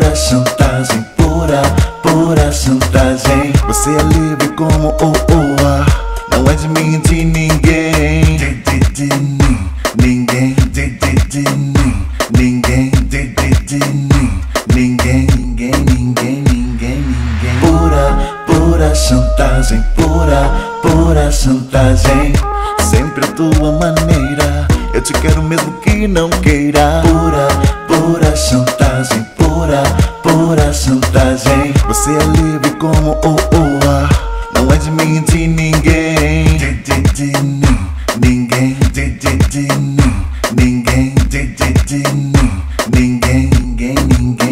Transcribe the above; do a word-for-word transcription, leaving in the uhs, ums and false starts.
pura chantagem, pura, pura chantagem. Você é livre como o o ar, não é de mim, de ninguém, de, de, de mim, ninguém, de, de, de mim, ninguém, de, de, de mim, ninguém, ninguém, ninguém, ninguém, ninguém. Pura, pura chantagem, pura, pura chantagem. Sempre a tua maneira, eu te quero mesmo que não queira. Pura, pura chantagem, pura, pura chantagem. Você é livre como o o ar, não é de mim, de ninguém, de, de, de mim, ninguém, de, de, de mim, ninguém, de, de, de mim, ninguém, ninguém, ninguém.